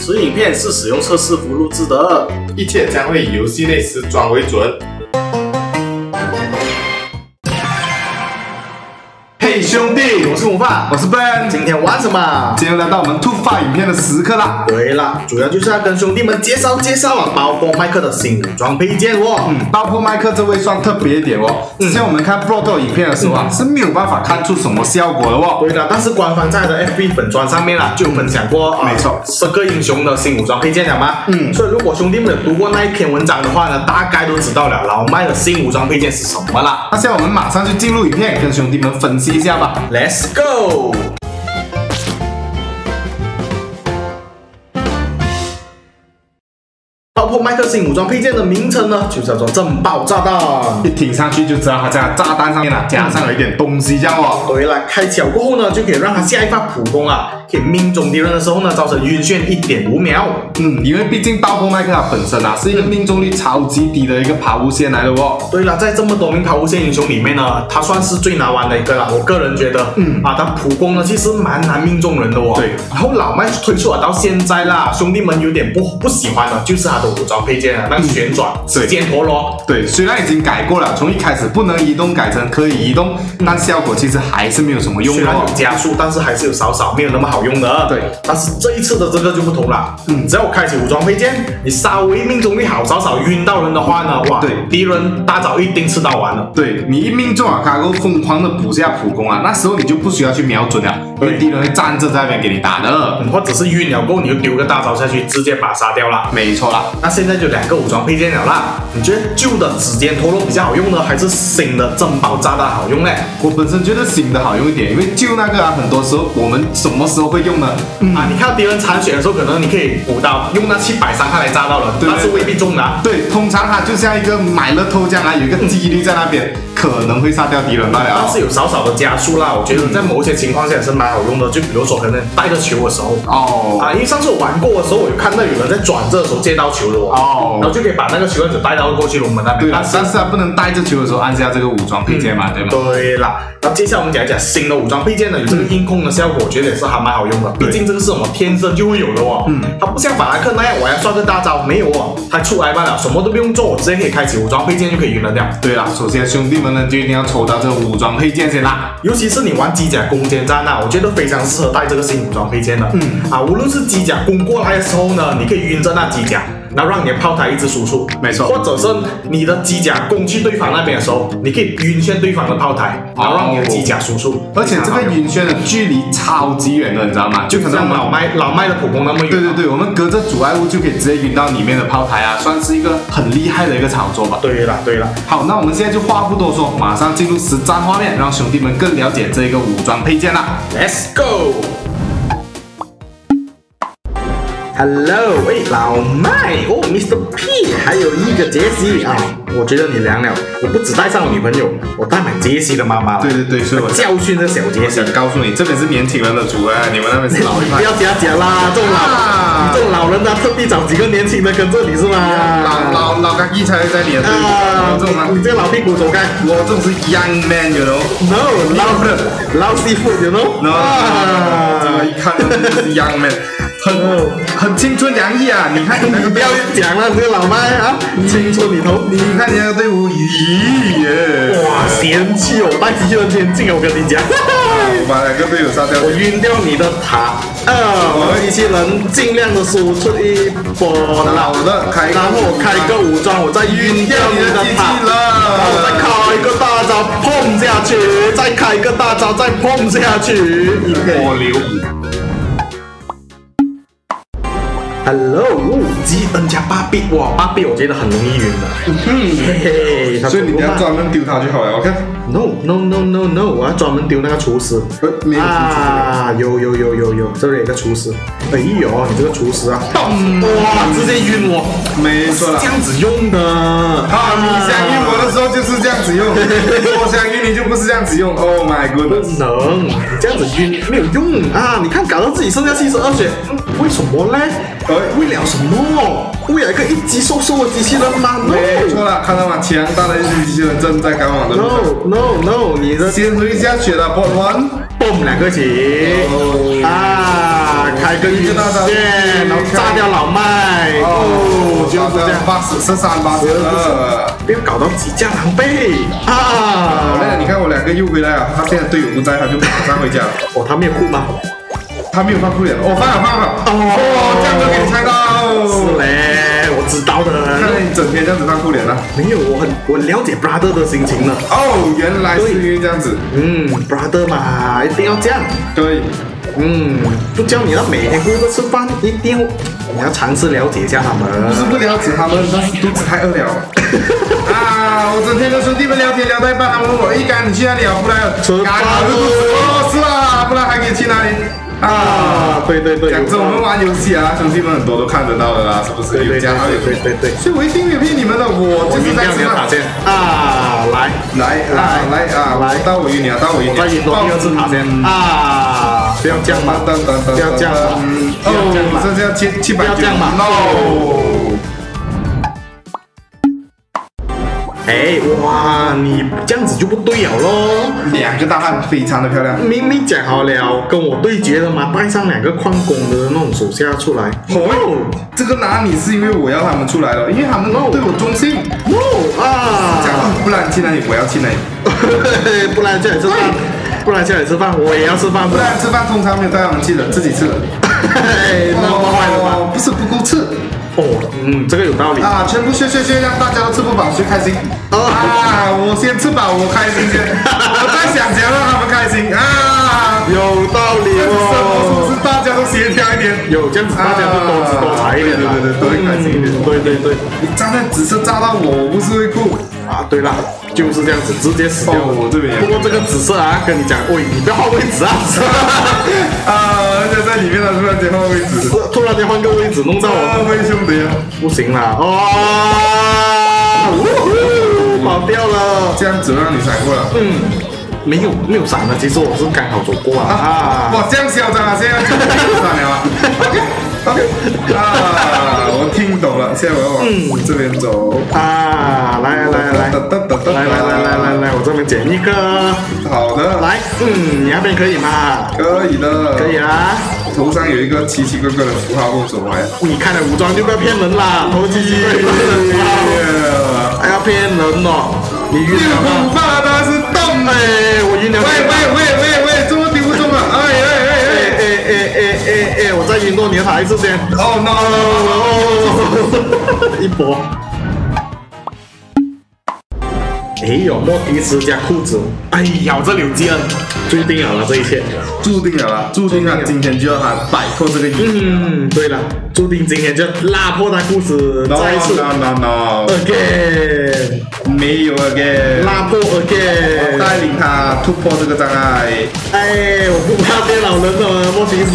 此影片是使用测试服录制的， 一切将会以游戏内实装为准。嘿兄弟， 我是午饭， 我是 Ben， 今天玩什么？ 今天来到我们突发影片的时刻啦。 对了，主要就是要跟兄弟们介绍包括麦克的新武装配件哦。 包括麦克这位算特别一点哦。之前我们看 Proto 影片的时候啊，是没有办法看出什么效果的哦。 对的，但是官方在的 FB 粉专上面啊，就有分享过， 没错 ，10个英雄的新武装配件了吗？所以如果兄弟们有读过那一篇文章的话呢，大概都知道了老麦的新武装配件是什么啦。 那现在我们马上就进入影片，跟兄弟们分析一下吧。 Let's go！ 包括麦克新武装配件的名称呢，就叫做震爆炸弹。 一听上去就知道它在炸弹上面啊加上了一点东西这样哦。 对了，开巧过后呢，就可以让它下一发普攻啊，可以命中敌人的时候呢，造成晕眩1.5秒。 因为毕竟爆破麦克它本身啊是一个命中率超级低的一个抛物线来的哦。 对了，在这么多名抛物线英雄里面呢，它算是最难玩的一个啦。我个人觉得，它普攻呢其实蛮难命中人的哦。 对， 然后老麦推出了到现在啦，兄弟们有点不喜欢的，就是它的武装配件啊，那个旋转时间陀螺。 对，虽然已经改过了，从一开始不能移动改成可以移动，但效果其实还是没有什么用的。 虽然有加速，但是还是有少没有那么好用的。 对， 但是这一次的这个就不同了。只要开启武装配件，你稍微命中率好少晕到人的话呢，哇， 对， 敌人大招一定吃到完了。 对，你一命中啊，卡够疯狂的补下普攻啊，那时候你就不需要去瞄准了，因为敌人会站着在那边给你打的。 或者是晕了过后，你就丢个大招下去，直接把它杀掉了。 没错啦。 那现在就2个武装配件了啦，你觉得旧的指尖陀螺比较好用呢，还是新的震爆炸弹好用呢？ 我本身觉得新的好用一点，因为旧那个啊，很多时候我们什么时候会用呢？ 你看到敌人残血的时候，可能你可以补刀，用那700伤害来炸到人，但是未必中的。 对，通常它就像一个买乐透这样啊，有一个几率在那边，可能会杀掉敌人罢了。 但是有少的加速啦，我觉得在某些情况下也是蛮好用的，就比如说可能带着球的时候。因为上次我玩过的时候，我有看到有人在转这的时候接到球的然后就可以把那个球子带到过去龙门那边。 对，但是它不能带着球的时候按下这个武装配件嘛，对吗？ 对啦，那接下来我们讲一讲新的武装配件呢，有这个硬控的效果，我觉得也是还蛮好用的。毕竟这个是我们天生就会有的哦。它不像法兰克那样我要刷个大招，没有哦，它出来罢了，什么都不用做，我直接可以开启武装配件就可以晕了掉。 对啦，首先兄弟们呢就一定要抽到这个武装配件先啦， 尤其是你玩机甲攻坚战啊，我觉得非常适合带这个新武装配件的。无论是机甲攻过来的时候呢，你可以晕着那机甲，然后让你的炮台一直输出， 没错。 或者是你的机甲攻去对方那边的时候，你可以晕眩对方的炮台，然后让你的机甲输出。 而且这个晕眩的距离超级远的，你知道吗？ 就可能像老麦的普攻那么远。 对，我们隔着阻碍物就可以直接晕到里面的炮台啊，算是一个很厉害的一个操作吧。 对了。 好，那我们现在就话不多说，马上进入实战画面，让兄弟们更了解这个武装配件啦。 Let's go。Hello， 老麦Mr. P， 还有一个杰西啊，我觉得你凉了。我不只带上我女朋友，我带满杰西的妈妈了。 对，所以我教训这小杰西。 想告诉你，这边是年轻人的组你们那边是老一派。 不要这样讲啦，这种老人他特地找几个年轻的跟着你是吗？ 老干一才会在你的队伍。 你这个老屁股走开！ 我这种是 young man，you know？No， 老师傅 ，you know？ 这个一看就是 young man。很青春洋溢啊！你看你那个， 不要讲了，这个老麦啊，青春里头， 你看你那个队伍， 哇，嫌弃我带机器人天境，我跟你讲， 我把2个队友杀掉， 我晕掉你的塔，我机器人尽量的输出一波老的然后我开个武装，我再晕掉你的塔，然后我再开一个大招碰下去，再开一个大招再碰下去， 我流。 Hello， 基恩加8币，哇，8币我觉得很容易晕的。 所以你要专门丢它就好了。OK。 No， 我要专门丢那个厨师。 没有有，这里有个厨师。哎呦，你这个厨师啊，哇，直接晕我。 没错啦， 这样子用的。 你想晕我的时候就是这样子用，我想晕你就不是这样子用。Oh my goodness， 不能，你这样子晕没有用啊！你看搞到自己剩下72血，为什么呢？为了什么？为了一个1级瘦的机器人吗？ 没错了，看到吗？强大的1级机器人正在赶往的路上。 No， 你的先回下血了 ，Bot One， 蹦2个起开个晕线，然后炸掉老麦。哦，就是这样。 80了， 不要搞到几家狼狈啊！ 你看我2个又回来了，他现在队友不在，他就马上回家了。 哦，他没有哭吗？ 他没有放酷脸，放了。哦，这样都给你猜到。 是嘞，我知道的。 看来你整天这样子放酷脸了。 没有，我了解 brother 的心情了。 哦，原来是因为这样子。 brother 嘛，一定要这样。 对。 不叫你要每天顾着吃饭，一定你要尝试了解一下他们。 不是不了解他们，但是肚子太饿了。我整天跟兄弟们聊天聊到一半，他们问我，干你去哪里啊？不然吃饭是啊，不然还可以去哪里？ 对， 讲真，我们玩游戏啊，兄弟们很多都看得到的啦，是不是？有加好友， 对， 所以我一定没有骗你们的，我就是在吃饭。来，到我晕你啊，到我晕你。 再晕多第2次塔先不要这样嘛，不要这样嘛， 这要700， 不要这样嘛。哇，你这样子就不对了咯。 2个大汉非常的漂亮。 明明讲好了跟我对决的嘛，带上2个矿工的那种手下出来。 这个哪里是因为我要他们出来了，因为他们对我忠心。不然去哪里？我要去哪里？ 不然叫你吃饭，不然叫你吃饭，我也要吃饭。 不然吃饭通常没有带他们去的，自己吃的。 那么坏的吗？ 不是不够吃。 这个有道理全部削，让大家都吃不饱，谁开心？我先吃饱，我开心先。我在想怎样让他们开心有道理是不是大家都协调一点？ 有这样子，大家都多姿多彩一点， 对，都会开心一点。 对。 你炸弹紫色炸到我不是会哭对啦，就是这样子，直接死掉。 我这边。 不过这个紫色跟你讲，你不要换位置而且在里面突然间换位置， 突然间换个位置，弄到我位兄弟不行啦！跑掉了， 这样子让你闪过了。 没有闪了，其实我是刚好走过哇，这样嚣张现在就没有闪了。OK， 我听懂了，现在我要往这边走。 来，我这边捡一个。 好的， 来，你那边可以吗？ 可以的， 可以啊。 头上有一个奇奇怪怪的符号，用手环。 你看了武装就不要骗人啦，头奇奇怪怪的符号，还要骗人哦。你晕了吗？ 5发当然是动。 我晕了。 喂，这么丢不中啊！ 我再晕多你的塔一次先。 no！ 一波。莫迪斯加裤子。这里有基恩，注定了这一切。 注定了，今天就要他摆脱这个瘾。 对了，注定今天就拉破他裤子，再一次。 No again， 没有 again， 拉破 again， 带领他突破这个障碍。 我不怕变老人的莫迪斯。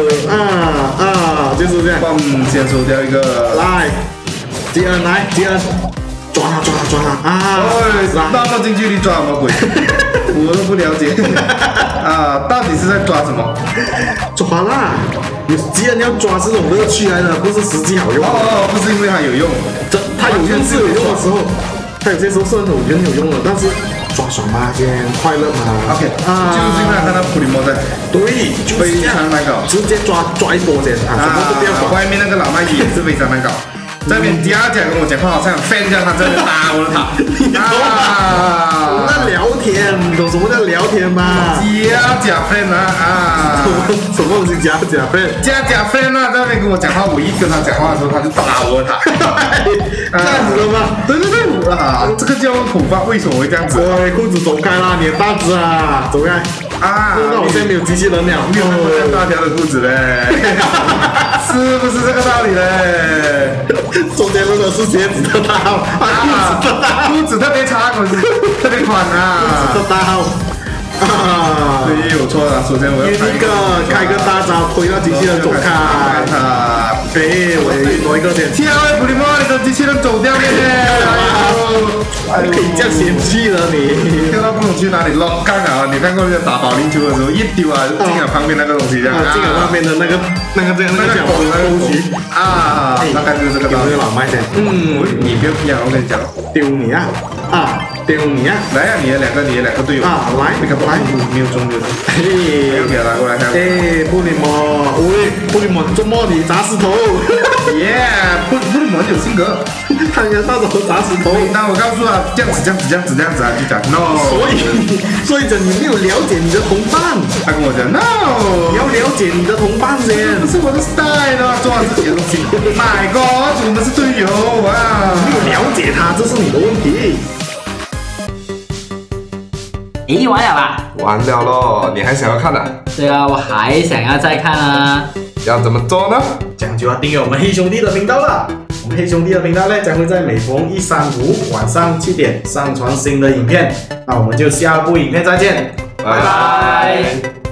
就是这样。 先收掉一个。 来，基恩来，基恩。抓他！ 那么近距离抓什么鬼？我都不了解到底是在抓什么？ 抓啦！既然要抓这种乐趣来的，不是实际好用。 不是因为它有用， 它有用是有用的时候，它有些时候是很有用的，但是抓爽嘛，先快乐嘛。 OK， 就是因为看到普利莫在， 对， 非常难搞， 直接抓一波先，什么都不要管。 外面那个老麦也是非常难搞。在那边第二讲跟我讲话，好像 fan 这样，他在那打我的塔。 我们在聊天，你懂什么叫聊天吗？ 假 fan 什么东西假 fan？ 假 fan 在那边跟我讲话，我一跟他讲话的时候，他就打我的塔。 这样子的吗？ 对，这个叫口发，为什么会这样子？ 裤子走开啦，你的大只走开。那我现在没有机器人了， 没有那么大条的裤子嘞，是不是这个道理嘞？ 中间如果是鞋子的大号， 裤子特别长，可是特别宽裤子的大号。 对，我错了，首先我要开个大招，推到机器人走开。我多一个先。 普利莫，你的机器人走掉了可以这样嫌弃了你。 跳到不懂去哪里捞杠啊！你看过人家打保龄球的时候，一丢就进了旁边那个东西这样。 进了旁边的那个小沟渠大概就是这个道理。 老麦先。 你不要骗我跟你讲， 丢你啊！ 丢你啊！ 来呀，你的两个队友啊，来， 没有中的，没有给他过来看。 布里莫，喂，布里莫，周末你砸石头。 耶，布里莫有性格， 他应该到时候砸石头。 那我告诉他这样子啊，就讲 no。 所以你没有了解你的同伴。 他跟我讲 no， 你要了解你的同伴先。 不是我的 style 啊，做好自己的东西。My God， 我们是队友啊！ 没有了解他，这是你的问题。 咦，完了吧？ 完了咯，你还想要看啊？ 对啊，我还想要再看啊。 要怎么做呢？ 这样就要订阅我们黑兄弟的频道了。我们黑兄弟的频道呢，将会在每逢1、3、5晚上7点上传新的影片。那我们就下部影片再见， 拜拜。